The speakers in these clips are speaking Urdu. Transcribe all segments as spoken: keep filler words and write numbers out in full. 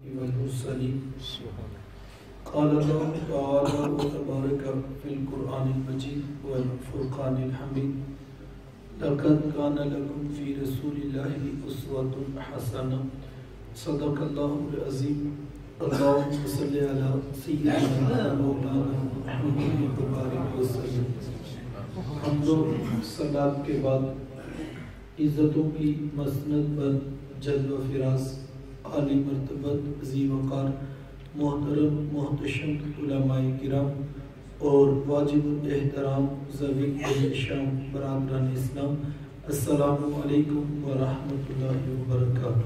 والمرسلين قال الله تعالى وتبارك في القرآن المجيد والفرقان الحميد لقد كان لكم في رسول الله أسوة حسنة صدق الله العظيم اللهم صل على سيدنا مولانا محمد وبارك وسلم. حمد و صلات کے بعد عزتوں کی مسند پر جلوہ فراز عالی مرتبت ذی وقار محترم محتشم علماء کرام اور واجب الاحترام ذوی الاحتشام برادران اسلام، السلام علیکم ورحمۃ اللہ وبرکاتہ.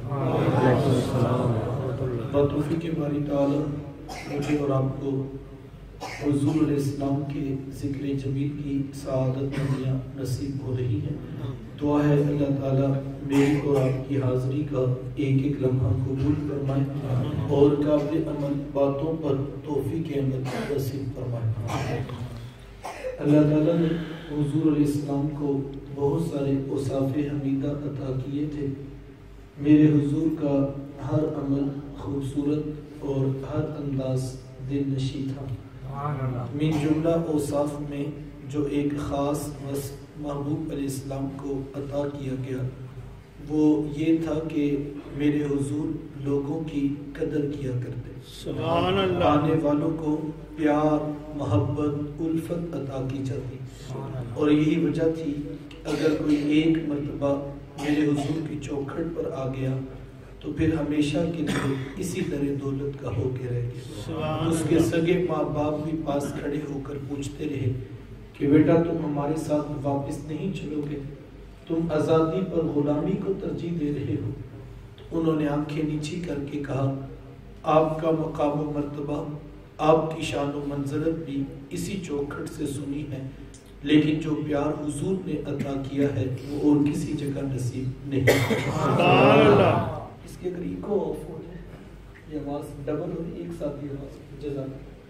بتوفیق باری تعالی مجھے اور آپ کو حضور علیہ السلام کے ذکر جمیل کی سعادت مندیاں نصیب ہو رہی ہیں. دعا ہے اللہ تعالیٰ میری اور آپ کی حاضری کا ایک ایک لمحہ قبول فرمائے اور قابل عمل باتوں پر توفیق عمل نصیب فرمائے. اللہ تعالیٰ نے حضور علیہ السلام کو بہت سارے اوصاف حمیدہ عطا کیے تھے. میرے حضور کا ہر عمل خوبصورت اور ہر انداز دل نشیں تھا. من جملہ اوصاف میں جو ایک خاص وصف محبوب علیہ السلام کو عطا کیا گیا وہ یہ تھا کہ میرے حضور لوگوں کی قدر کیا کرتے. سبحان اللہ. آنے والوں کو پیار محبت الفت عطا کی جاتی اور یہی وجہ تھی اگر کوئی ایک مرتبہ میرے حضور کی چوکھٹ پر آ گیا تو پھر ہمیشہ کے لیے اسی طرح دولت کا ہو کے رہ گیا. اس کے سگے ماں باپ بھی پاس کھڑے ہو کر پوچھتے رہے کہ بیٹا تم ہمارے ساتھ واپس نہیں چلو گے، تم آزادی پر غلامی کو ترجیح دے رہے ہو. تو انہوں نے آنکھیں نیچی کر کے کہا آپ کا مقام و مرتبہ آپ کی شان و منزلت بھی اسی چوکھٹ سے سنی ہے، لیکن جو پیار حضور نے عطا کیا ہے وہ اور کسی جگہ نصیب نہیں. اس کے اگر ایکو آف ہو جائے یہ آواز ڈبل ہو رہی ایک ساتھ ہی آواز. جزاک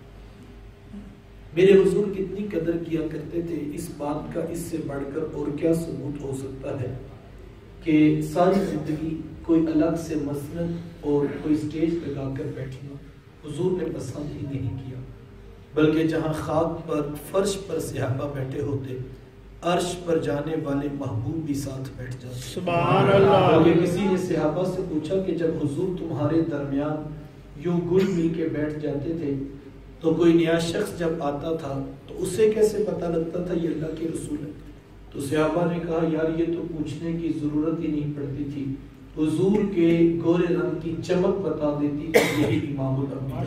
میرے حضور کتنی قدر کیا کرتے تھے، اس بات کا اس سے بڑھ کر اور کیا ثبوت ہو سکتا ہے کہ ساری زندگی کوئی الگ سے مسند اور کوئی سٹیج لگا کر بیٹھنا حضور نے پسند ہی نہیں کیا، بلکہ جہاں خاک پر فرش پر صحابہ بیٹھے ہوتے عرش پر جانے والے محبوب بھی ساتھ بیٹھ جاتے. سبحان اللہ. بلکہ کسی نے صحابہ سے پوچھا کہ جب حضور تمہارے درمیان یوں گل مل کے بیٹھ جاتے تھے تو کوئی نیا شخص جب آتا تھا تو اسے کیسے پتہ لگتا تھا یہ اللہ کے رسول ہے؟ تو صحابہ نے کہا یار یہ تو پوچھنے کی ضرورت ہی نہیں پڑتی تھی، حضور کے گورے رنگ کی چمک بتا دیتی کہ یہی امام الانبیاء،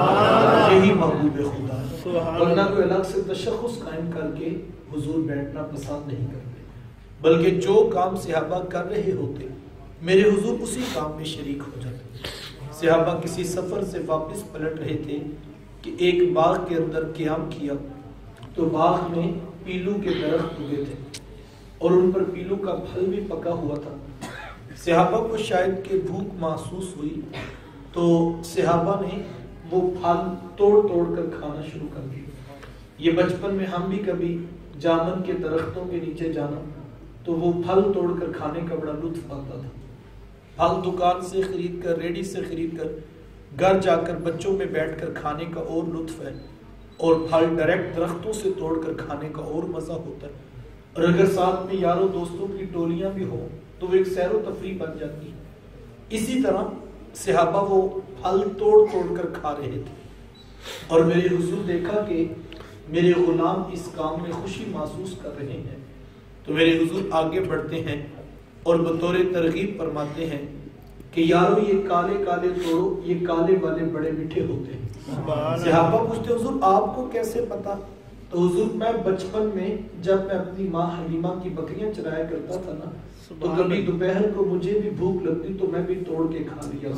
یہی محبوب خدا ہے. ورنہ کوئی الگ سے تشخص قائم کر کے حضور بیٹھنا پسند نہیں کرتے، بلکہ جو کام صحابہ کر رہے ہوتے میرے حضور اسی کام میں شریک ہو جاتے. صحابہ کسی سفر سے واپس پلٹ رہے تھے کہ ایک باغ کے اندر قیام کیا تو باغ میں پیلو کے درخت اگے تھے اور ان پر پیلو کا پھل بھی پکا ہوا تھا. صحابہ کو شاید کہ بھوک محسوس ہوئی تو صحابہ نے وہ پھل توڑ توڑ کر کھانا شروع کر دیا. یہ بچپن میں ہم بھی کبھی جامن کے درختوں کے نیچے جانا تو وہ پھل توڑ کر کھانے کا بڑا لطف آتا تھا. پھل دکان سے خرید کر ریڈی سے خرید کر گھر جا کر بچوں میں بیٹھ کر کھانے کا اور لطف ہے اور پھل ڈائریکٹ درختوں سے توڑ کر کھانے کا اور مزہ ہوتا ہے. اور اگر ساتھ میں یاروں دوستوں کی ٹولیاں بھی ہوں تو وہ ایک سیر و تفریح بن جاتی ہے. اسی طرح صحابہ وہ پھل توڑ توڑ کر کھا رہے تھے اور میرے حضور دیکھا کہ میرے غلام اس کام میں خوشی محسوس کر رہے ہیں تو میرے حضور آگے بڑھتے ہیں اور بطور ترغیب فرماتے ہیں کہ یارو یہ کالے کالے توڑو، یہ کالے والے بڑے میٹھے ہوتے ہیں. صحابہ پوچھتے حضور آپ کو کیسے پتا؟ تو حضور میں بچپن میں جب میں اپنی ماں حلیمہ کی بکریاں چرایا کرتا تھا نا تو کبھی دوپہر کو مجھے بھی بھوک لگتی تو میں بھی توڑ کے کھا لیا.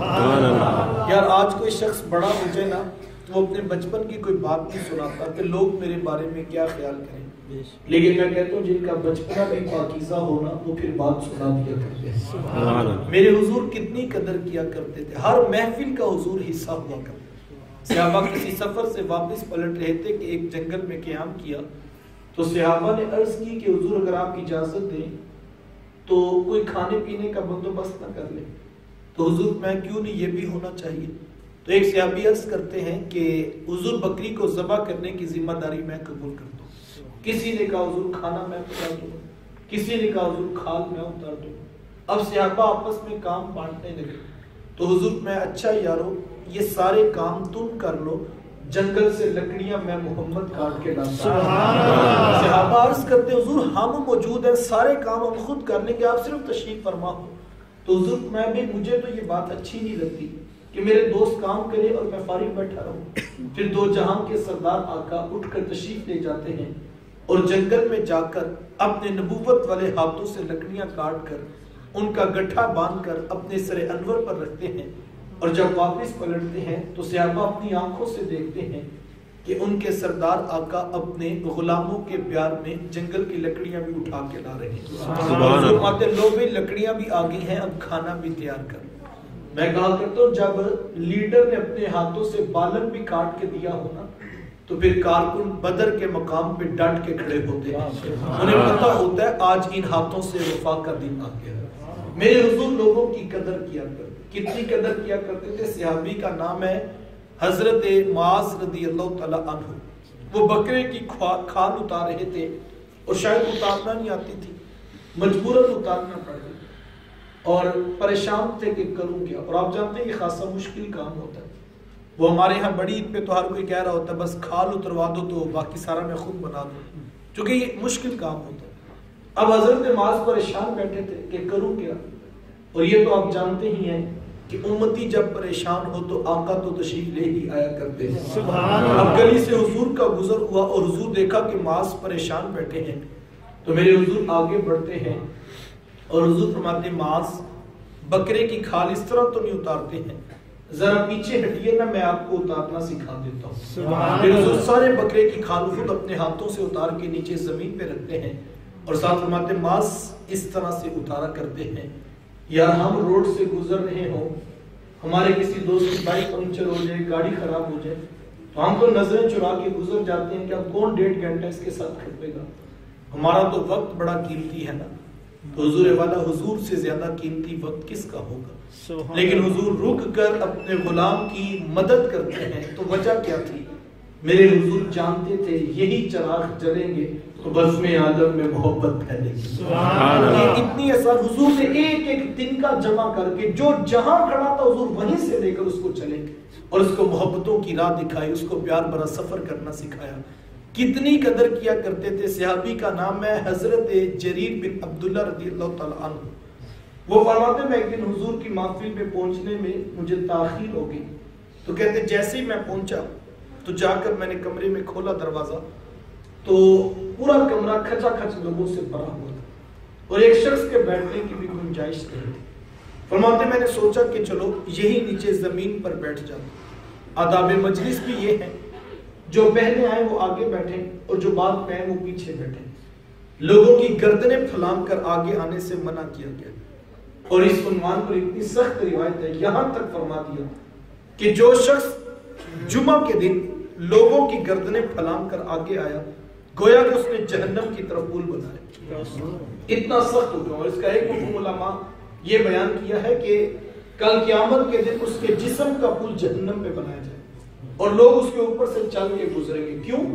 یار آج کوئی شخص بڑا ہو جائے نا تو وہ اپنے بچپن کی کوئی بات نہیں سناتا کہ لوگ میرے بارے میں کیا خیال کریں، لیکن میں کہتا ہوں جن کا بچپنا بھی پاکیزہ ہونا وہ پھر بات سنا دیا کرتے ہیں. میرے حضور کتنی قدر کیا کرتے تھے، ہر محفل کا حضور حصہ ہوا کرتے. صحابہ کسی سفر سے واپس پلٹ رہے تھے کہ ایک جنگل میں قیام کیا تو صحابہ نے عرض کی کہ حضور اگر آپ اجازت دیں تو کوئی کھانے پینے کا بندوبست نہ کر لیں. تو حضور میں کیوں نہیں یہ بھی ہونا چاہیے؟ تو ایک صحابی عرض کرتے ہیں کہ حضور بکری کو ذبح کرنے کی ذمہ داری میں قبول کرتا ہوں۔ کسی نے کہا حضور کھانا میں اتار دوں، کسی نے کہا حضور کھال میں اتار دوں۔ اب صحابہ آپس میں کام بانٹنے لگے تو حضور میں اچھا یارو یہ سارے کام تم کر لو، جنگل سے لکڑیاں میں محمد کاٹ کے لاتا ہوں۔ صحابہ عرض کرتے حضور ہم موجود ہیں، سارے کام ہم خود کر لیں گے، آپ صرف تشریف فرما ہو۔ تو حضور میں بھی مجھے تو یہ بات اچھی نہیں لگتی کہ میرے دوست کام کرے اور میں فارغ بیٹھا رہوں۔ پھر دو جہاں کے سردار آقا اٹھ کر تشریف لے جاتے ہیں اور جنگل میں جا کر اپنے نبوت والے ہاتھوں سے لکڑیاں کاٹ کر ان کا گٹھا باندھ کر اپنے سر انور پر رکھتے ہیں، اور جب واپس پلٹتے ہیں تو صحابہ اپنی آنکھوں سے دیکھتے ہیں کہ ان کے سردار آقا اپنے غلاموں کے پیار میں جنگل کی لکڑیاں بھی اٹھا کے لا رہے ہیں۔ فرماتے لو بھی لکڑیاں بھی آ گئی ہیں، اب کھانا بھی تیار کر۔ میں کہا کرتا ہوں جب لیڈر نے اپنے ہاتھوں سے بالن بھی کاٹ کے دیا ہونا تو پھر کارکن بدر کے مقام پہ ڈٹ کے کھڑے ہوتے ہیں، انہیں پتہ ہوتا ہے آج ان ہاتھوں سے وفا کا دن آ گیا۔ میرے حضور لوگوں کی قدر کیا کرتے، کتنی قدر کیا کرتے تھے؟ صحابی کا نام ہے حضرت معاذ رضی اللہ تعالی عنہ۔ وہ بکرے کی کھال اتار رہے تھے اور شاید اتارنا نہیں آتی تھی، مجبوراً اتارنا پڑ گئی اور پریشان تھے کہ کروں کیا۔ اور آپ جانتے ہیں یہ خاصا مشکل کام ہوتا ہے۔ وہ ہمارے ہاں بڑی عید پہ تو ہر کوئی کہہ رہا ہوتا ہے بس کھال اتروا دو تو باقی سارا میں خود بنا دوں، چونکہ یہ مشکل کام ہوتا ہے۔ اب حضرت معاذ پریشان بیٹھے تھے کہ کروں کیا، اور یہ تو آپ جانتے ہی ہیں کہ امتی جب پریشان ہو تو آقا تو تشریف لے ہی آیا کرتے ہیں۔ اب گلی سے حضور کا گزر ہوا اور حضور دیکھا کہ معاذ پریشان بیٹھے ہیں تو میرے حضور آگے بڑھتے ہیں اور حضور فرماتے ہیں معاذ بکرے کی کھال اس طرح تو نہیں اتارتے ہیں، ذرا پیچھے ہٹیے نا میں آپ کو اتارنا سکھا دیتا ہوں۔ پھر حضور سارے بکرے کی کھال خود اپنے ہاتھوں سے اتار کے نیچے زمین پہ رکھتے ہیں اور ساتھ فرماتے ہیں معاذ اس طرح سے اتارا کرتے ہیں یا ہم روڈ سے گزر رہے ہوں، ہمارے کسی دوست کی بائک پنکچر ہو جائے، گاڑی خراب ہو جائے تو ہم تو نظریں چرا کے گزر جاتے ہیں کہ اب کون ڈیڑھ گھنٹہ اس کے ساتھ کھپے گا، ہمارا تو وقت بڑا قیمتی ہے نا۔ تو حضور والا حضور سے زیادہ قیمتی وقت کس کا ہوگا؟ لیکن حضور رک کر اپنے غلام کی مدد کرتے ہیں تو وجہ کیا تھی؟ میرے حضور جانتے تھے یہی چراغ جلیں گے تو بزم عالم میں محبت پھیلے گی۔ یہ اتنی اثر حضور نے ایک ایک دن کا جمع کر کے جو جہاں کھڑا تھا حضور وہیں سے لے کر اس کو چلے اور اس کو محبتوں کی راہ دکھائی، اس کو پیار بھرا سفر کرنا سکھایا۔ کتنی قدر کیا کرتے تھے۔ صحابی کا نام ہے حضرت جریر بن عبداللہ رضی اللہ تعالی عنہ۔ وہ فرماتے ہیں میں ایک دن حضور کی محفل میں پہنچنے میں مجھے تاخیر ہو گئی تو کہتے جیسے ہی میں پہنچا تو جا کر میں نے کمرے میں کھولا دروازہ تو پورا کمرہ کھچا کھچ لوگوں سے بھرا ہوا تھا اور ایک شخص کے بیٹھنے کی بھی گنجائش نہیں تھی۔ فرماتے میں نے سوچا کہ چلو یہی نیچے زمین پر بیٹھ جاتا۔ آداب مجلس بھی یہ ہے، جو پہلے آئے وہ آگے بیٹھیں اور جو بعد میں آئے وہ پیچھے بیٹھیں۔ لوگوں کی گردنیں پھلانگ کر آگے آنے سے منع کیا گیا اور اس عنوان پر اتنی سخت روایت ہے، یہاں تک فرما دیا کہ جو شخص جمعہ کے دن لوگوں کی گردنیں پھلانگ کر آگے آیا گویا کہ اس نے جہنم کی طرف پل بنایا۔ اتنا سخت ہو گیا۔ اور اس کا ایک مفہوم علماء یہ بیان کیا ہے کہ کل قیامت کے دن اس کے جسم کا پل جہنم پہ بنایا جائے اور لوگ اس کے اوپر سے چل کے گزریں گے۔ کیوں؟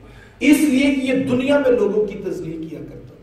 اس لیے کہ یہ دنیا میں لوگوں کی تذلیل کیا کرتا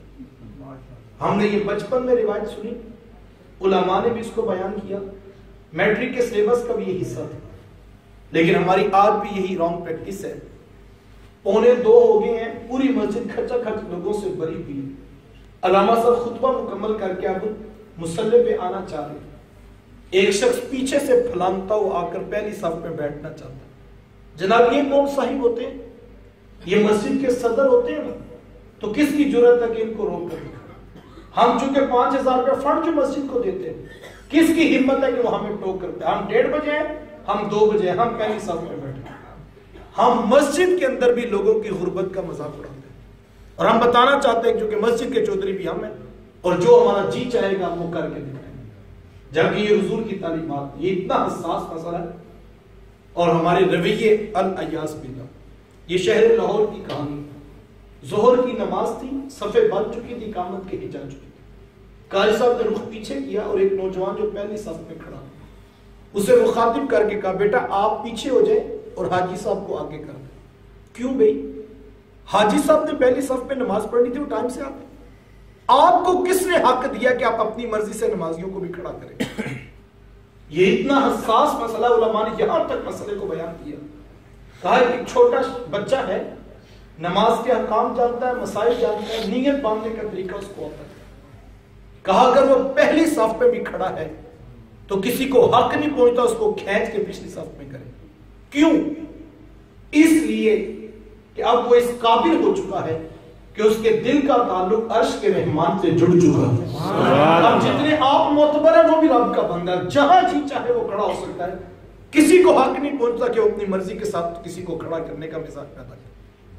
تھا۔ ہم نے یہ بچپن میں روایت سنی، علماء نے بھی اس کو بیان کیا، میٹرک کے سلیبس کا بھی یہ حصہ تھا، لیکن ہماری آج بھی یہی رانگ پریکٹس ہے۔ پونے دو ہو گئے ہیں، پوری مسجد کھچا کھچ لوگوں سے بھری ہوئی ہے۔ علامہ صاحب خطبہ مکمل کر کے اب مصلی پہ آنا چاہ رہے ہیں، ایک شخص پیچھے سے پھلانگتا ہوا آ کر پہلی صف میں بیٹھنا چاہتا ہے۔ جناب یہ کون صاحب ہوتے ہیں؟ یہ مسجد کے صدر ہوتے ہیں، تو کس کی جرأت ہے کہ ان کو روک کر دکھا؟ ہم چونکہ پانچ ہزار کا فنڈ جو مسجد کو دیتے ہیں، کس کی ہمت ہے کہ وہ ہمیں ٹوک کرتے ہیں؟ ہم ڈیڑھ بجے ہیں، ہم دو بجے ہیں، ہم پہلی صف میں بیٹھے ہیں۔ ہم مسجد کے اندر بھی لوگوں کی غربت کا مذاق اڑاتے ہیں اور ہم بتانا چاہتے ہیں کیونکہ مسجد کے چودھری بھی ہم ہیں اور جو ہمارا جی چاہے گا وہ کر کے دکھائیں گے، جبکہ یہ حضور کی تعلیمات، یہ اتنا حساس مسئلہ ہے۔ اور ہمارے رویے الیاس باللہ، یہ شہر لاہور کی کہانی، ظہر کی نماز تھی، صفیں بن چکی تھی، اقامت کے ہی جا چکی تھی، قاری صاحب نے رخ پیچھے کیا اور ایک نوجوان جو پہلی صف میں کھڑا اسے مخاطب کر کے کہا بیٹا آپ پیچھے ہو جائیں اور حاجی صاحب کو آگے کر دیں۔ کیوں بھائی؟ حاجی صاحب نے پہلی صف میں نماز پڑھنی تھی، وہ ٹائم سے آتے، آپ کو کس نے حق دیا کہ آپ اپنی مرضی سے نمازیوں کو بھی کھڑا کریں؟ یہ اتنا حساس مسئلہ، علماء نے یہاں تک مسئلے کو بیان کیا، کہا ایک چھوٹا بچہ ہے، نماز کے احکام جانتا ہے، مسائل جانتا ہے، نیت باندھنے کا طریقہ اس کو آتا ہے، کہا اگر وہ پہلی صف پہ بھی کھڑا ہے تو کسی کو حق نہیں پہنچتا اس کو کھینچ کے پچھلی صف میں کرے۔ کیوں؟ اس لیے کہ اب وہ اس قابل ہو چکا ہے کہ اس کے دل کا تعلق عرش کے رحمان سے جڑ چکا ہے۔ اب جتنے آپ معتبر ہیں وہ بھی رب کا بندہ ہے، جہاں جی چاہے وہ کھڑا ہو سکتا ہے، کسی کو حق نہیں پہنچتا کہ وہ اپنی مرضی کے ساتھ کسی کو کھڑا کرنے کا مزاج پیدا کرے۔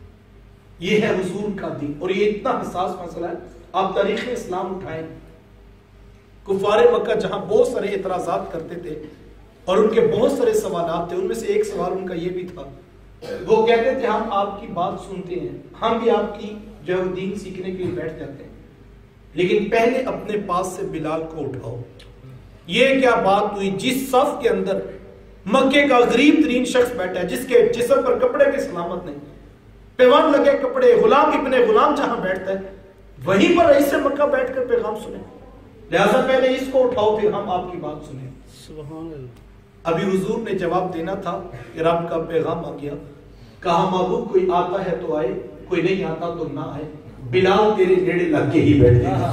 یہ ہے حضور کا دین، اور یہ اتنا حساس مسئلہ ہے۔ آپ تاریخ اسلام اٹھائیں، کفار مکہ جہاں بہت سارے اعتراضات کرتے تھے اور ان کے بہت سارے سوالات تھے، ان میں سے ایک سوال ان کا یہ بھی تھا، وہ کہتے تھے ہم آپ کی بات سنتے ہیں، ہم بھی آپ کی جو ہے دین سیکھنے کے لیے بیٹھ جاتے ہیں، لیکن پہلے اپنے پاس سے بلال کو اٹھاؤ۔ یہ کیا بات ہوئی؟ جس صف کے اندر مکے کا غریب ترین شخص بیٹھا ہے، جس کے جسم پر کپڑے بھی سلامت نہیں، پیوند لگے کپڑے، غلام ابن غلام جہاں بیٹھتا ہے، وہیں پر رئیس مکہ بیٹھ کر پیغام سنیں، لہذا پہلے اس کو اٹھاؤ پھر ہم آپ کی بات سنیں۔ سبحان اللہ۔ ابھی حضور نے جواب دینا تھا کہ رب کا پیغام آ گیا، کہا محبوب کوئی آتا ہے تو آئے، کوئی نہیں آتا تو نہ آئے، بلال تیرے نیڑے لگ کے ہی بیٹھے گا،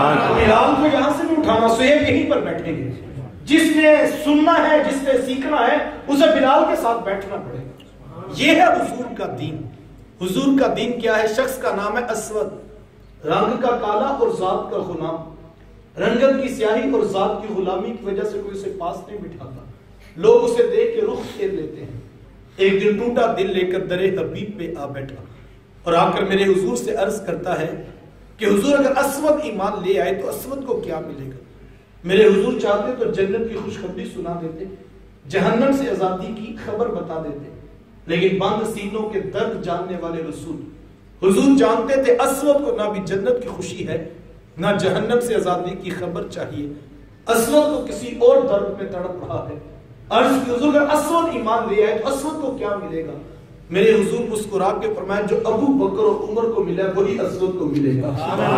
بلال کو یہاں سے نہیں اٹھانا، سہیب یہیں پر بیٹھیں گے، جس نے سننا ہے، جس نے سیکھنا ہے، اسے بلال کے ساتھ بیٹھنا پڑے گا۔ یہ ہے حضور کا دین۔ حضور کا دین کیا ہے؟ شخص کا نام ہے اسود، رنگ کا کالا اور ذات کا غلام، رنگت کی سیاہی اور ذات کی غلامی کی وجہ سے کوئی اسے پاس نہیں بٹھاتا، لوگ اسے دیکھ کے رخ پھیر لیتے ہیں۔ ایک دن ٹوٹا دل لے کر درے حبیب پہ آ بیٹھا اور آ کر میرے حضور سے عرض کرتا ہے کہ حضور اگر اسود ایمان لے آئے تو اسود کو کیا ملے گا؟ میرے حضور چاہتے تو جنت کی خوشخبری سنا دیتے، جہنم سے آزادی کی خبر بتا دیتے، لیکن بند سینوں کے درد جاننے والے رسول حضور جانتے تھے اسود کو نہ بھی جنت کی خوشی ہے نہ جہنم سے آزادی کی خبر چاہیے، اسود کو کسی اور درد میں تڑپ رہا ہے۔ عرض کی حضور اگر اسود ایمان لے آئے تو اسود کو کیا ملے گا؟ میرے حضور مسکرا کے فرمایا جو ابو بکر اور عمر کو ملا وہی اسود کو ملے گا،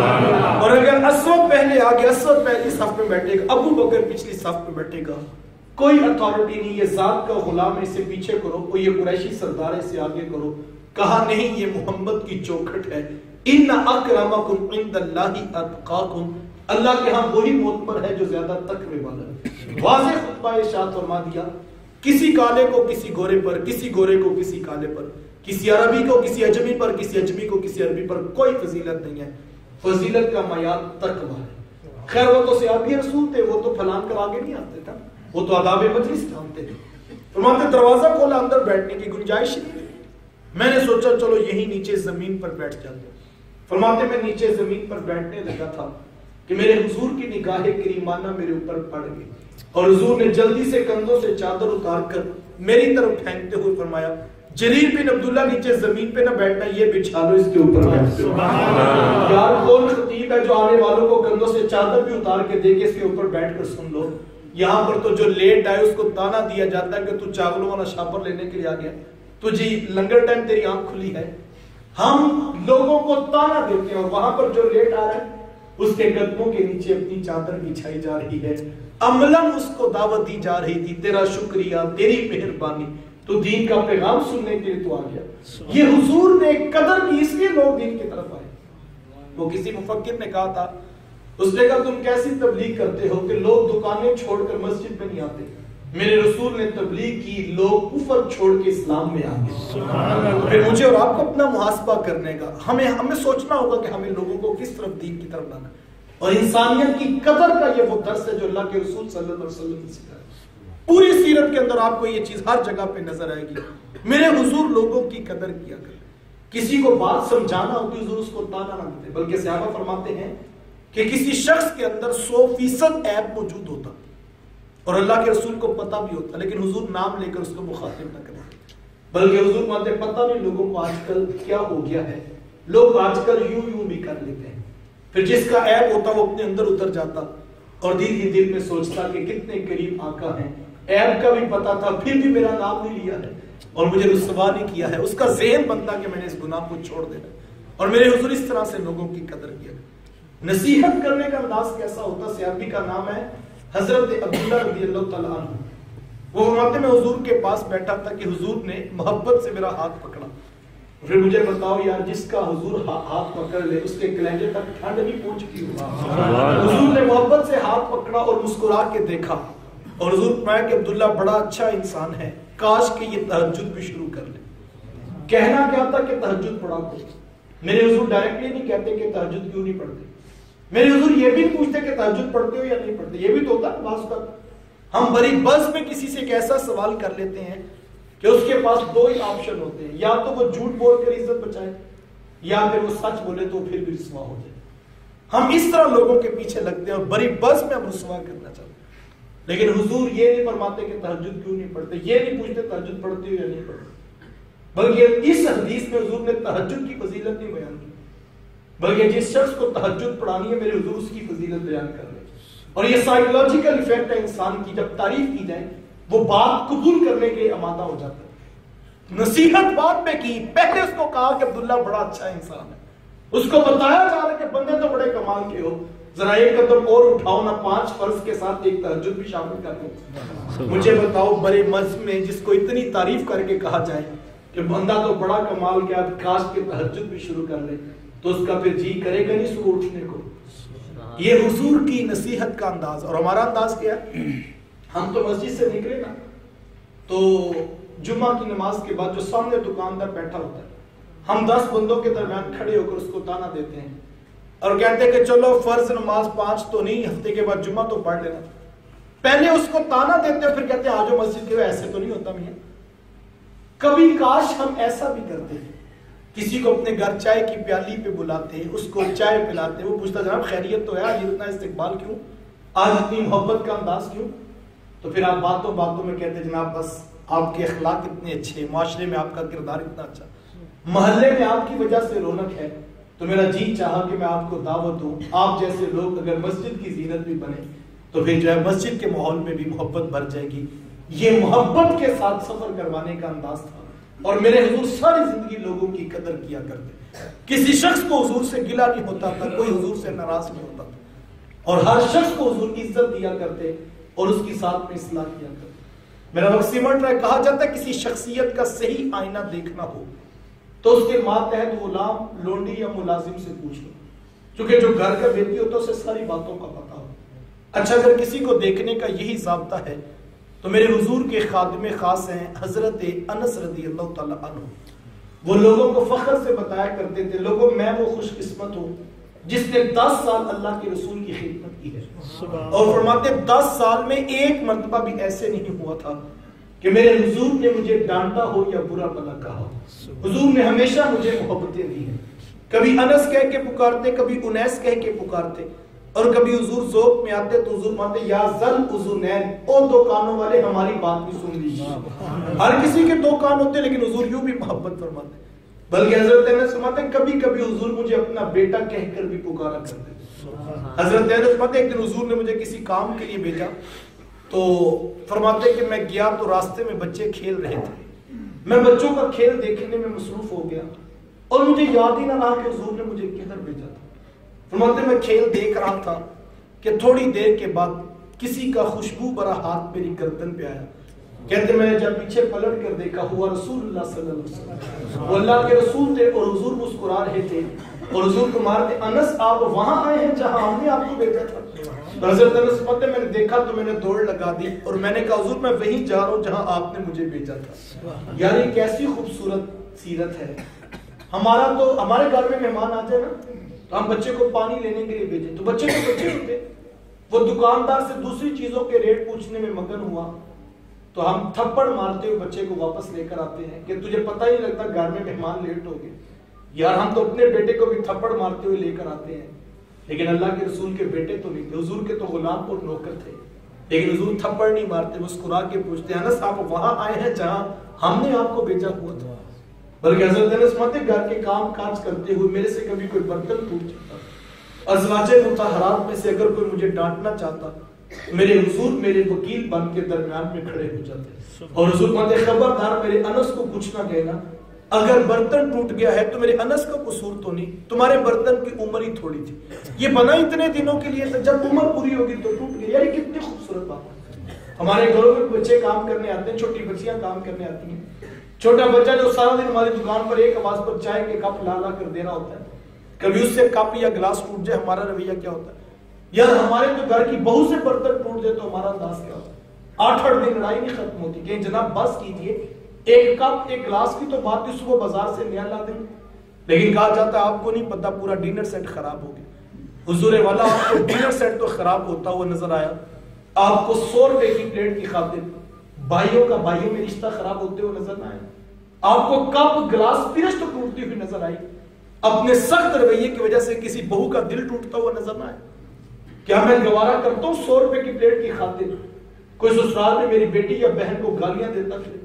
اور اگر اسود پہلے آگے، اسود پہلی صف میں بیٹھے گا، ابو بکر پچھلی صف میں بیٹھے گا، کوئی اتھارٹی نہیں، یہ ذات کا غلام ہے، اسے پیچھے کرو، کوئی یہ قریشی سردار ہے، اسے آگے کرو۔ کہا نہیں، یہ محمد کی چوکھٹ ہے، ان اکرمکم عند اللہ اتقاکم، اللہ کے ہاں وہی معتبر ہے جو زیادہ تقوی والا ہے۔ واضح خطبہ ارشاد فرما دیا، کسی کالے کو کسی گورے پر، کسی گورے کو کسی کالے پر، کسی عربی کو کسی اجمی پر، کسی اجمی کو کسی عربی پر کوئی فضیلت نہیں ہے، فضیلت کا معیار تقوی ہے۔ خیر وہ تو صحابی رسول تھے، وہ تو پھلان کر آگے نہیں آتے تھا، وہ تو آداب مجلس جانتے تھے۔ فرماتے دروازہ کھولا، اندر بیٹھنے کی گنجائش نہیں، میں نے سوچا چلو یہی نیچے زمین پر بیٹھ جاتے۔ فرماتے میں نیچے زمین پر بیٹھنے لگا تھا کہ میرے حضور کی نگاہ کریمانہ میرے اوپر پڑ گئی، اور حضور نے جلدی سے کندھوں سے چادر اتار کر میری طرف پھینکتے ہوئے فرمایا جریر بن عبداللہ نیچے زمین پہ نہ بیٹھنا، یہ بچھا لو، اس کے اوپر بیٹھتے ہو۔ یار کون خطیب ہے جو آنے والوں کو کندھوں سے چادر بھی اتار کے دے کے اس کے اوپر بیٹھ کر سن لو؟ یہاں پر تو جو لیٹ آئے اس کو تانا دیا جاتا ہے کہ تو چاولوں والا شاپر لینے کے لیے آ گیا، تجھے لنگر ٹائم تیری آنکھ کھلی ہے۔ ہم لوگوں کو تانا دیتے ہیں، اور وہاں پر جو لیٹ آ رہا ہے اس کے قدموں کے نیچے اپنی چادر بچھائی جا رہی ہے، عملاً اس کو دعوت دی جا رہی تھی، تیرا شکریہ، تیری مہربانی، تو دین کا پیغام سننے کے لیے تو آ گیا۔ یہ حضور نے قدر کی، اس لیے لوگ دین کی طرف آئے۔ وہ کسی مفکر نے کہا تھا، اس نے کہا تم کیسی تبلیغ کرتے ہو کہ لوگ دکانیں چھوڑ کر مسجد میں نہیں آتے؟ میرے رسول نے تبلیغ کی، لوگ کفر چھوڑ کے اسلام میں آ گئے۔ پھر مجھے اور آپ کو اپنا محاسبہ کرنے کا، ہمیں ہمیں سوچنا ہوگا کہ ہمیں لوگوں کو کس طرف دین کی طرف لانا، اور انسانیت کی قدر کا یہ وہ درس ہے جو اللہ کے رسول صلی اللہ علیہ وسلم نے سکھایا۔ پوری سیرت کے اندر آپ کو یہ چیز ہر جگہ پہ نظر آئے گی۔ میرے حضور لوگوں کی قدر کیا کرے، کسی کو بات سمجھانا ہوتی حضور اس کو تانا نہ دیتے، بلکہ صحابہ فرماتے ہیں کہ کسی شخص کے اندر سو فیصد عیب موجود ہوتا اور اللہ کے رسول کو پتہ بھی ہوتا، لیکن حضور نام لے کر اس کو مخاطب نہ کرتے، بلکہ حضور مانتے پتہ نہیں لوگوں کو آج کل کیا ہو گیا ہے، لوگ آج کل یوں یوں بھی کر لیتے ہیں، پھر جس کا عیب ہوتا وہ اپنے اندر اتر جاتا اور دل ہی دل میں سوچتا کہ کتنے قریب آقا ہیں، عیب کا بھی پتا تھا پھر بھی میرا نام نہیں لیا ہے اور مجھے رسوا نہیں کیا ہے. اس کا ذہن بنتا کہ میں نے اس گناہ کو چھوڑ دینا اور میرے حضور اس طرح سے لوگوں کی قدر کیا. نصیحت کرنے کا انداز کیسا ہوتا؟ صحابی کا نام ہے حضرت عبداللہ رضی اللہ تعالیٰ عنہ. وہ فرماتے میں حضور کے پاس بیٹھا تھا کہ حضور نے محبت سے میرا ہاتھ پکڑا. پھر مجھے بتاؤ یار، جس کا حضور ہاتھ پکڑ لے اس کے کلیجے تک ٹھنڈ نہیں پہنچتی ہوگا. حضور نے محبت سے ہاتھ پکڑا اور مسکرا کے دیکھا اور حضور فرمایا کہ عبداللہ بڑا اچھا انسان ہے، کاش کہ یہ تہجد بھی شروع کر لے. کہنا کیا تھا کہ تہجد پڑھا کرو. میرے حضور ڈائریکٹلی نہیں کہتے کہ تہجد کیوں نہیں پڑھتے. میرے حضور یہ بھی پوچھتے کہ تہجد پڑھتے ہو یا نہیں پڑھتے. یہ بھی تو ہوتا ہے بعض کا ہم بڑی بس میں کسی سے ایک ایسا سوال کر لیتے ہیں کہ اس کے پاس دو ہی آپشن ہوتے ہیں، یا تو وہ جھوٹ بول کر عزت بچائے یا پھر وہ سچ بولے تو پھر بھی رسوا ہو جائے. ہم اس طرح لوگوں کے پیچھے لگتے ہیں اور بڑی بس میں ہم رسوا کرنا چاہتے ہیں. لیکن حضور یہ نہیں فرماتے کہ تہجد کیوں نہیں پڑھتے، یہ نہیں پوچھتے تہجد پڑھتے ہو یا نہیں پڑھتے، بلکہ اس حدیث میں حضور نے تہجد کی فضیلت نہیں بیان کی، بلکہ جس شخص کو تہجد پڑھانی ہے میرے حضور اس کی فضیلت بیان کر رہے ہیں. اور یہ سائیکولوجیکل ایفیکٹ ہے انسان کی، جب تعریف کی جائے وہ بات قبول کرنے کے لیے آمادہ ہو جاتا ہے. نصیحت بعد میں کی، پہلے اس کو کہا کہ عبداللہ بڑا اچھا انسان ہے. اس کو بتایا جا رہا ہے کہ بندے تو بڑے کمال کے ہو، ذرا ایک قدم اور اٹھاؤ نا، پانچ فرض کے ساتھ ایک تہجد بھی شامل کر دو. مجھے بتاؤ بڑے مذہب میں جس کو اتنی تعریف کر کے کہا جائے کہ بندہ تو بڑا کمال کیا، کاش کے تہجد بھی شروع کر لے، تو اس کا پھر جی کرے گا نہیں صبح اٹھنے کو. یہ حضور کی نصیحت کا انداز. اور ہمارا انداز کیا ہے؟ ہم تو مسجد سے نکلے نا تو جمعہ کی نماز کے بعد جو سامنے دکاندار بیٹھا ہوتا ہے، ہم دس بندوں کے درمیان کھڑے ہو کر اس کو تانا دیتے ہیں اور کہتے ہیں کہ چلو فرض نماز پانچ تو نہیں، ہفتے کے بعد جمعہ تو پڑھ لینا. پہلے اس کو تانا دیتے ہیں پھر کہتے ہیں آجو مسجد کے، ایسے تو نہیں ہوتا میاں. کبھی کاش ہم ایسا بھی کرتے ہیں، کسی کو اپنے گھر چائے کی پیالی پہ بلاتے، اس کو چائے پلاتے، وہ پوچھتا جناب خیریت تو ہے، آج اتنا استقبال کیوں، آج اتنی محبت کا انداز کیوں؟ تو پھر آپ باتوں باتوں میں کہتے جناب بس آپ کے اخلاق اتنے اچھے، معاشرے میں آپ کا کردار اتنا اچھا، محلے میں آپ کی وجہ سے رونق ہے، تو میرا جی چاہا کہ میں آپ کو دعوت دوں. آپ جیسے لوگ اگر مسجد کی زینت بھی بنے تو پھر جو ہے مسجد کے ماحول میں بھی محبت بڑھ جائے گی. یہ محبت کے ساتھ سفر کروانے کا انداز تھا. اور میرے حضور ساری زندگی لوگوں کی قدر کیا کرتے. کسی شخص کو حضور سے گلہ نہیں ہوتا تھا، کوئی حضور سے ناراض نہیں ہوتا تھا، اور ہر شخص کو حضور عزت دیا کرتے اور اس کی ساتھ میں اصلاح کیا کرتے. میرا وقت سمٹ رہا ہے، کہا جاتا ہے کسی شخصیت کا صحیح آئینہ دیکھنا ہو تو اس کے ماتحت غلام، لونڈی یا ملازم سے پوچھ لو، چونکہ جو گھر کا بیٹی ہوتا ہے اسے ساری باتوں کا پتا ہو. اچھا اگر کسی کو دیکھنے کا یہی ضابطہ ہے تو میرے حضور کے خادم خاص ہیں حضرت انس رضی اللہ تعالیٰ عنہ. وہ لوگوں کو فخر سے بتایا کرتے تھے، لوگوں میں وہ خوش قسمت ہوں جس نے دس سال اللہ کے رسول کی خدمت کی ہے. اور فرماتے دس سال میں ایک مرتبہ بھی ایسے نہیں ہوا تھا کہ میرے حضور نے مجھے ڈانٹا ہو یا برا بھلا کہا ہو. حضور نے ہمیشہ مجھے محبتیں دی ہیں. کبھی انس کہہ کے پکارتے، کبھی انیس کہہ کے پکارتے، اور کبھی حضور ذوق میں آتے تو حضور مانتے یا ذل اذنین، او دو کانوں والے ہماری بات بھی سن لیجیے. ہر کسی کے دو کان ہوتے لیکن حضور یوں بھی محبت فرماتے. بلکہ حضرت انس فرماتے کبھی کبھی حضور مجھے اپنا بیٹا کہہ کر بھی پکارا کرتے. حضرت انس فرماتے ایک دن حضور نے مجھے کسی کام کے لیے بھیجا تو فرماتے کہ میں گیا تو راستے میں بچے کھیل رہے تھے، میں بچوں کا کھیل دیکھنے میں مصروف ہو گیا اور مجھے یاد ہی نہ رہا کہ حضور نے مجھے کدھر بھیجا تھا. فرماتے میں کھیل دیکھ رہا تھا کہ تھوڑی دیر کے بعد کسی کا خوشبو بھرا ہاتھ میری گردن پہ آیا. کہتے میں نے جب پیچھے پلٹ کر دیکھا ہوا رسول اللہ صلی اللہ علیہ وسلم، وہ اللہ کے رسول تھے اور حضور مسکرا رہے تھے اور حضور کو مارتے انس آپ وہاں آئے ہیں جہاں ہم نے آپ کو بھیجا تھا. حضرت انس فرماتے میں نے دیکھا تو میں نے دوڑ لگا دی اور میں نے کہا حضور میں وہیں جا رہا ہوں جہاں آپ نے مجھے بھیجا تھا. یعنی کیسی خوبصورت سیرت ہے. ہمارا تو ہمارے گھر میں مہمان آ جائے نا تو ہم بچے کو پانی لینے کے لیے بھیجیں تو بچے کو بچے ہوتے، وہ دکاندار سے دوسری چیزوں کے ریٹ پوچھنے میں مگن ہوا تو ہم تھپڑ مارتے ہوئے بچے کو واپس لے کر آتے ہیں کہ تجھے پتہ ہی لگتا گھر میں مہمان لیٹ ہو گئے. یار ہم تو اپنے بیٹے کو بھی تھپڑ مارتے ہوئے لے کر آتے ہیں، لیکن اللہ کے رسول کے بیٹے تو نہیں تھے، حضور کے تو غلام اور نوکر تھے، لیکن حضور تھپڑ نہیں مارتے، مسکرا کے پوچھتے انس آپ وہاں آئے ہیں جہاں ہم نے آپ کو بھیجا ہوا تھا. بلکہ حضرت انس فرماتے گھر کے کام کاج کرتے ہوئے میرے سے کبھی کوئی برتن ٹوٹ جاتا ازواج مطہرات میں سے اگر کوئی مجھے ڈانٹنا چاہتا میرے حضور میرے وکیل بن کے درمیان میں کھڑے ہو جاتے اور حضور کہتے خبردار میرے انس کو کچھ نہ کہنا، اگر برتن ٹوٹ گیا ہے تو میرے انس کا قصور تو نہیں، تمہارے برتن کی عمر ہی تھوڑی تھی، یہ بنا اتنے دنوں کے لیے تھا، جب عمر پوری ہوگی تو ٹوٹ گئی۔ یعنی کتنی خوبصورت بات۔ ہمارے گھروں میں بچے کام کرنے آتے ہیں، چھوٹی بچیاں کام کرنے آتی ہیں، چھوٹا بچہ جو سارا دن ہماری دکان پر ایک آواز پر چائے کے کپ لا لا کر دینا ہوتا ہے، کبھی اس سے کپ یا گلاس ٹوٹ جائے ہمارا رویہ کیا ہوتا ہے؟ یار ہمارے تو گھر کی بہو سے برتن ٹوٹ جائے تو ہمارا انداز کیا ہوتا ہے؟ آٹھ آٹھ دن لڑائی نہیں ختم ہوتی کہ جناب بس کیجئے، ایک کپ ایک گلاس کی تو بات ہے، صبح بازار سے نیا لا دیں، لیکن کہا جاتا ہے آپ کو نہیں پتا پورا ڈنر سیٹ خراب ہو گیا۔ حضور والا آپ کو ڈنر سیٹ تو خراب ہوتا ہوا نظر آیا، آپ کو سو روپے کی پلیٹ کی خاطر بھائیوں کا بھائیوں میں رشتہ خراب ہوتے ہوئے نظر نہ آیا، آپ کو کپ گلاس پرش تو ٹوٹتی ہوئی نظر آئی، اپنے سخت رویے کی وجہ سے کسی بہو کا دل ٹوٹتا ہوا نظر نہ آیا۔ کیا میں گوارا کرتا ہوں سو روپے کی پلیٹ کی خاطر کوئی سسرال میں میری بیٹی یا بہن کو گالیاں دیتا پھر؟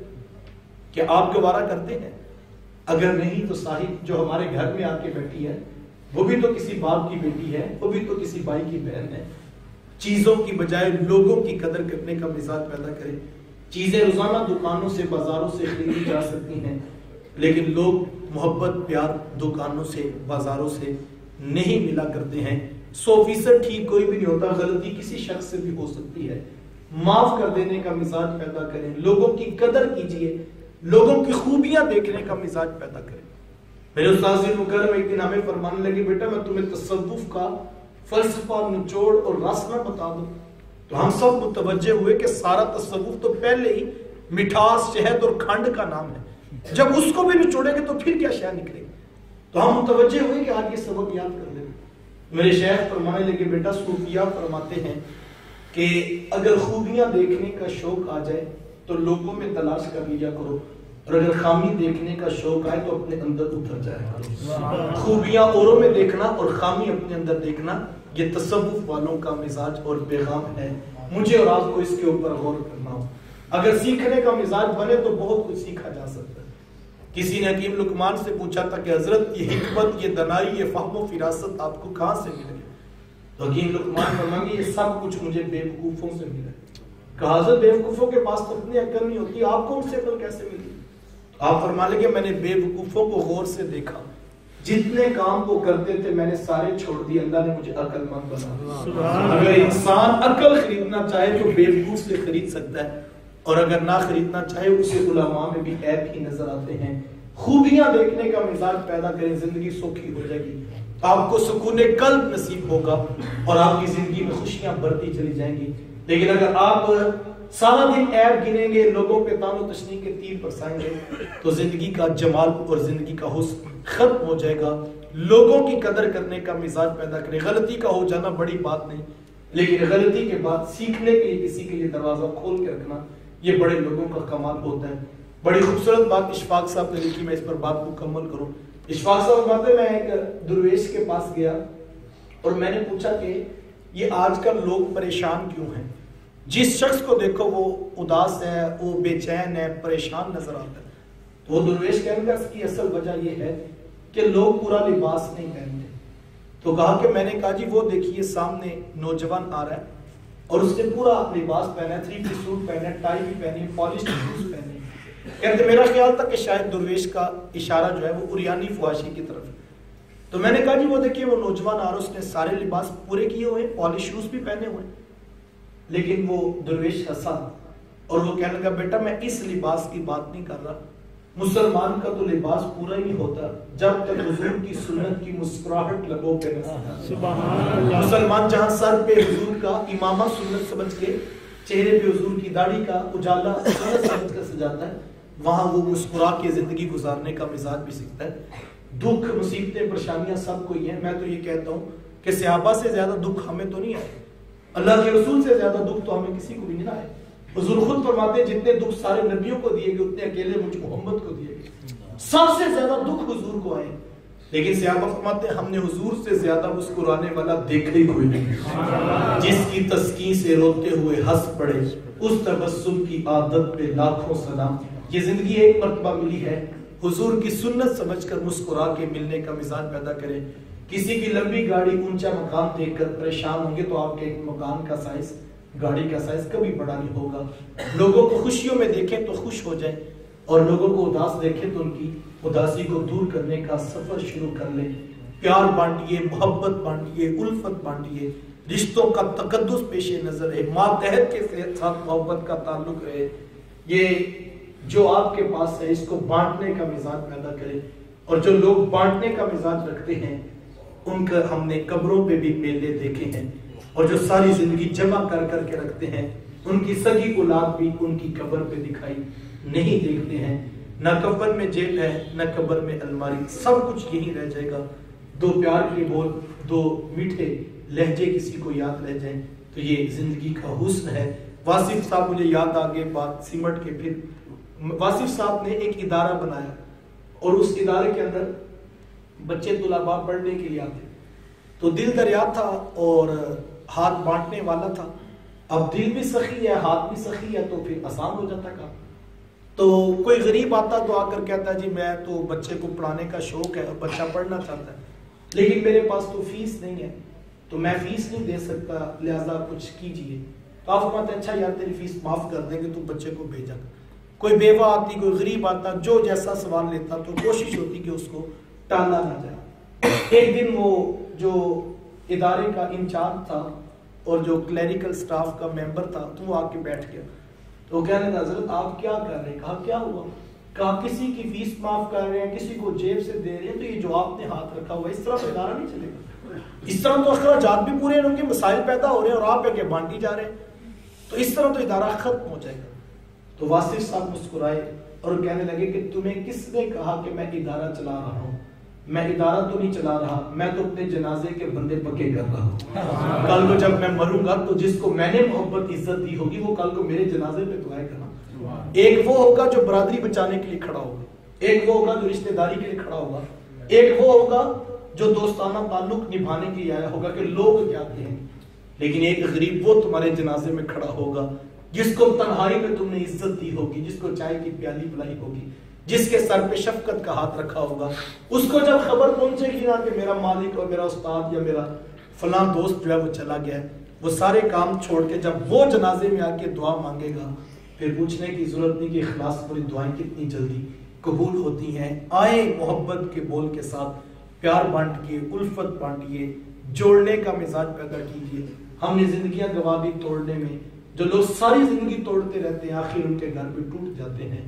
کیا آپ گوارا کرتے ہیں؟ اگر نہیں تو صاحب جو ہمارے گھر میں آ کے بیٹھی ہے وہ بھی تو کسی باپ کی بیٹی ہے، وہ بھی تو کسی بھائی کی بہن ہے۔ چیزوں کی بجائے لوگوں کی قدر کرنے کا مزاج پیدا کرے۔ چیزیں روزانہ دکانوں سے بازاروں سے خریدی جا سکتی ہیں، لیکن لوگ محبت پیار دکانوں سے بازاروں سے نہیں ملا کرتے ہیں۔ سو فیصد ٹھیک کوئی بھی نہیں ہوتا، غلطی کسی شخص سے بھی ہو سکتی ہے، معاف کر دینے کا مزاج پیدا کریں، لوگوں کی قدر کیجئے، لوگوں کی خوبیاں دیکھنے کا مزاج پیدا کریں۔ میرے استاد مکرم ایک دن ہمیں فرمانے لگے بیٹا میں تمہیں تصوف کا فلسفہ نچوڑ اور رس نہ بتا دوں، تو ہم سب متوجہ ہوئے کہ سارا تصوف تو پہلے ہی مٹھاس شہد اور کھنڈ کا نام ہے، جب اس کو بھی نچوڑیں گے تو پھر کیا شے نکلے گی؟ تو ہم متوجہ ہوئے کہ آج یہ سبق یاد کر لیں۔ میرے شیخ فرمانے لگے بیٹا صوفیاء فرماتے ہیں کہ اگر خوبیاں دیکھنے کا شوق آ جائے تو لوگوں میں تلاش کر لیا کرو، اور اگر خامی دیکھنے کا شوق آئے تو اپنے اندر اتر جائے گا۔ خوبیاں اوروں میں دیکھنا اور خامی اپنے اندر دیکھنا یہ تصوف والوں کا مزاج اور پیغام ہے، مجھے اور آپ کو اس کے اوپر غور کرنا ہو۔ اگر سیکھنے کا مزاج بنے تو بہت کچھ سیکھا جا سکتا ہے۔ کسی نے حکیم لقمان سے پوچھا تھا کہ حضرت یہ حکمت، یہ دنائی، یہ فہم و فراست آپ کو کہاں سے ملے؟ تو حکیم لقمان فرمائیں گے یہ سب کچھ مجھے بے وقوفوں سے ملا۔ کہا حضرت بے وقوفوں کے پاس تو اتنی عقل نہیں ہوتی، آپ کو ان سے عقل کیسے ملی؟ آپ فرمانے لگے میں نے بے وقوفوں کو غور سے دیکھا، جتنے کام وہ کرتے تھے میں نے سارے چھوڑ دیے، اللہ نے مجھے عقل مند بنا۔ اگر انسان عقل خریدنا چاہے تو بے وقوف سے خرید سکتا ہے، اور اگر نہ خریدنا چاہے اسے علماء میں بھی عیب ہی نظر آتے ہیں۔ خوبیاں دیکھنے کا مزاج پیدا کریں، زندگی سوکھی ہو جائے گی، آپ کو سکون قلب نصیب ہوگا اور آپ کی زندگی میں خوشیاں بڑھتی چلی جائیں گی۔ لیکن اگر آپ سارا دن عیب گنیں گے، لوگوں پہ تان و تشنیع کے تیر برسائیں گے تو زندگی کا جمال اور زندگی کا حسن ختم ہو جائے گا۔ لوگوں کی قدر کرنے کا مزاج پیدا کریں۔ غلطی کا ہو جانا بڑی بات نہیں، لیکن غلطی کے بعد سیکھنے کے لیے کسی کے لیے دروازہ کھول کے رکھنا یہ بڑے لوگوں کا کمال ہوتا ہے۔ بڑی خوبصورت بات اشفاق صاحب نے لکھی، میں اس پر بات مکمل کروں۔ اشفاق صاحب باتیں میں ایک درویش کے پاس گیا اور میں نے پوچھا کہ یہ آج کل لوگ پریشان کیوں ہیں؟ جس شخص کو دیکھو وہ اداس ہے، وہ بے چین ہے، پریشان نظر آتا ہے۔ تو وہ درویش کہنے کا اس کی اصل وجہ یہ ہے کہ لوگ پورا لباس نہیں پہنتے۔ تو کہا کہ میں نے کہا جی وہ دیکھیے سامنے نوجوان آ رہا ہے اور اس نے پورا لباس پہنا ہے، تھری پیس سوٹ پہنا ہے، ٹائی بھی پہنی ہے، پالش شوز پہنے ہیں۔ کہتے میرا خیال تھا کہ شاید درویش کا اشارہ جو ہے وہ عریانی فحاشی کی طرف ہے۔ تو میں نے کہا جی وہ دیکھیے وہ نوجوان آ رہا ہے، اس نے سارے لباس پورے کیے ہوئے ہیں، پالش شوز بھی پہنے ہوئے ہیں، لیکن وہ درویش ہنسا اور وہ کہنے لگا بیٹا میں اس لباس کی بات نہیں کر رہا، مسلمان کا تو لباس پورا ہی نہیں ہوتا جب تک حضور کی سنت کی مسکراہٹ لبوں پہ نہ۔ مسلمان جہاں سر پہ حضور کا امامہ سنت سمجھ کے، چہرے پہ حضور کی داڑھی کا اجالا سنت سمجھ کر سجاتا ہے، وہاں وہ مسکرا کے زندگی گزارنے کا مزاج بھی سیکھتا ہے۔ دکھ مصیبتیں پریشانیاں سب کو ہی ہیں، میں تو یہ کہتا ہوں کہ صحابہ سے زیادہ دکھ ہمیں تو نہیں آئے، اللہ کے رسول سے زیادہ دکھ تو ہمیں کسی کو بھی نہیں آئے۔ حضور خود فرماتے ہیں جتنے دکھ سارے نبیوں کو دیے گئے اتنے اکیلے مجھ محمد کو دیے گئے، سب سے زیادہ دکھ حضور کو آئے، لیکن صحابہ فرماتے ہیں ہم نے حضور سے زیادہ مسکرانے والا دیکھا ہی کوئی نہیں، جس کی تسکین سے روتے ہوئے ہنس پڑے اس تبسم کی عادت پہ لاکھوں سلام۔ یہ زندگی ایک مرتبہ ملی ہے، حضور کی سنت سمجھ کر مسکرا کے ملنے کا مزاج پیدا کریں۔ کسی کی لمبی گاڑی اونچا مقام دیکھ کر پریشان ہوں گے تو آپ کے مکان کا سائز، گاڑی کا سائز کبھی بڑا نہیں ہوگا۔ لوگوں کو خوشیوں میں دیکھیں تو خوش ہو جائیں، اور لوگوں کو اداس دیکھیں تو ان کی اداسی کو دور کرنے کا سفر شروع کر لیں۔ پیار بانٹیے، محبت بانٹیے، الفت بانٹیے، رشتوں کا تقدس پیش نظر ہے، ماتحت کے ساتھ محبت کا تعلق ہے۔ یہ جو آپ کے پاس ہے اس کو بانٹنے کا مزاج پیدا کرے، اور جو لوگ بانٹنے کا مزاج رکھتے ہیں ان کا ہم نے قبروں پہ بھی میلے دیکھے ہیں، اور جو ساری زندگی جمع کر کر کے رکھتے ہیں ان کی سگی اولاد بھی ان کی قبر پہ دکھائی نہیں دیکھتے ہیں۔ نہ کفن میں جیب ہے، نہ قبر میں الماری، سب کچھ یہی رہ جائے گا۔ دو پیار کے بول، دو میٹھے لہجے کسی کو یاد رہ جائیں تو یہ زندگی کا حسن ہے۔ واصف صاحب مجھے یاد آگے بات سمٹ کے، پھر واصف صاحب نے ایک ادارہ بنایا، اور اس ادارے کے اندر بچے طلباء پڑھنے کے لیے آتے، تو دل دریا تھا اور ہاتھ بانٹنے والا تھا۔ اب دل بھی سخی ہے، ہاتھ بھی سخی ہے، تو پھر آسان ہو جاتا کام۔ تو کوئی غریب آتا تو آ کر کہتا جی میں تو بچے کو پڑھانے کا شوق ہے اور بچہ پڑھنا چاہتا ہے، لیکن میرے پاس تو فیس نہیں ہے، تو میں فیس نہیں دے سکتا، لہذا کچھ کیجئے۔ تو آپ فرماتے ہیں اچھا یار تیری فیس معاف کر دیں گے، تو بچے کو بھیجا۔ کوئی بیوہ آتی، کوئی غریب آتا، جو جیسا سوال لیتا تو کوشش ہوتی کہ اس کو ٹالا نہ جائے۔ ایک دن وہ جو ادارے کا انچارج تھا اور جو کلیریکل سٹاف کا ممبر تھا تو وہ آ کے بیٹھ گیا، تو وہ کہنے لگا حضرت آپ کیا کر رہے ہیں؟ کہا کیا ہوا؟ کہا کسی کی فیس معاف کر رہے ہیں، کسی کو جیب سے دے رہے ہیں، تو یہ جو آپ نے ہاتھ رکھا ہوا ہے اس طرح تو ادارہ نہیں چلے گا، اس طرح تو اخراجات بھی پورے ہیں، ان کے مسائل پیدا ہو رہے ہیں اور آپ کے بانٹی جا رہے ہیں، تو اس طرح تو ادارہ ختم ہو جائے گا۔ تو واصف صاحب مسکرائے اور کہنے لگے کہ تمہیں کس نے کہا کہ میں ادارہ چلا رہا ہوں؟ میں ادارہ تو نہیں چلا رہا، میں تو اپنے جنازے کے بندے پکے کر رہا ہوں۔ کل کو جب میں مروں گا تو جس کو میں نے محبت عزت دی ہوگی وہ کل کو میرے جنازے پہ دعائیں کرنا۔ ایک وہ ہوگا جو برادری بچانے کے لیے کھڑا ہوگا، ایک وہ ہوگا جو رشتہ داری کے لیے کھڑا ہوگا، ایک وہ ہوگا جو دوستانہ تعلق نبھانے کے لیے آیا ہوگا کہ لوگ کیا کہیں، لیکن ایک غریب وہ تمہارے جنازے میں کھڑا ہوگا جس کو تنہائی میں تم نے عزت دی ہوگی، جس کو چائے کی پیالی پلائی ہوگی، جس کے سر پہ شفقت کا ہاتھ رکھا ہوگا۔ اس کو جب خبر پہنچے گی نا کہ میرا مالک اور میرا استاد یا میرا فلاں دوست جو ہے وہ چلا گیا ہے، وہ سارے کام چھوڑ کے جب وہ جنازے میں آ کے دعا مانگے گا، پھر پوچھنے کی ضرورت نہیں کہ اخلاص والی دعائیں کتنی جلدی قبول ہوتی ہیں۔ آئیں محبت کے بول کے ساتھ پیار بانٹیے، الفت بانٹیے، جوڑنے کا مزاج پیدا کیجیے۔ ہم نے زندگیاں گوا دی توڑنے میں، جو لوگ ساری زندگی توڑتے رہتے ہیں آخر ان کے گھر بھی ٹوٹ جاتے ہیں۔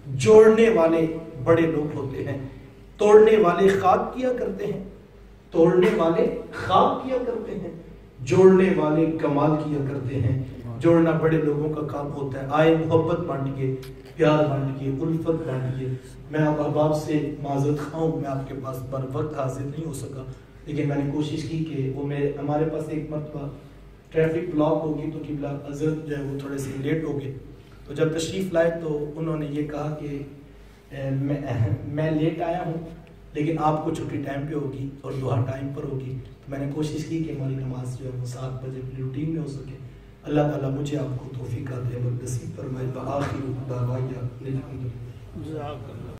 جوڑنے والے بڑے لوگ ہوتے ہیں، توڑنے والے خواب کیا کرتے ہیں، توڑنے والے خواب کیا کرتے ہیں، جوڑنے والے کمال کیا کرتے ہیں۔ جوڑنا بڑے لوگوں کا کام ہوتا ہے۔ آئے محبت بانٹیے، پیار بانٹیے، الفت بانٹیے۔ میں اب احباب سے معذرت خواہ ہوں، میں آپ کے پاس بر وقت حاضر نہیں ہو سکا، لیکن میں نے کوشش کی کہ وہ میں ہمارے پاس ایک مرتبہ ٹریفک بلاک ہوگی تو قبلہ حضرت جو ہے وہ تھوڑے سے لیٹ ہو گئے، تو جب تشریف لائے تو انہوں نے یہ کہا کہ میں میں لیٹ آیا ہوں لیکن آپ کو چھٹی ٹائم پہ ہوگی اور دعا ٹائم پر ہوگی، تو میں نے کوشش کی کہ ہماری نماز جو ہے وہ سات بجے اپنی روٹین میں ہو سکے۔ اللہ تعالیٰ مجھے آپ کو توفیق دے اور نصیب فرمائے۔ بآخر دعوانا الحمدللہ۔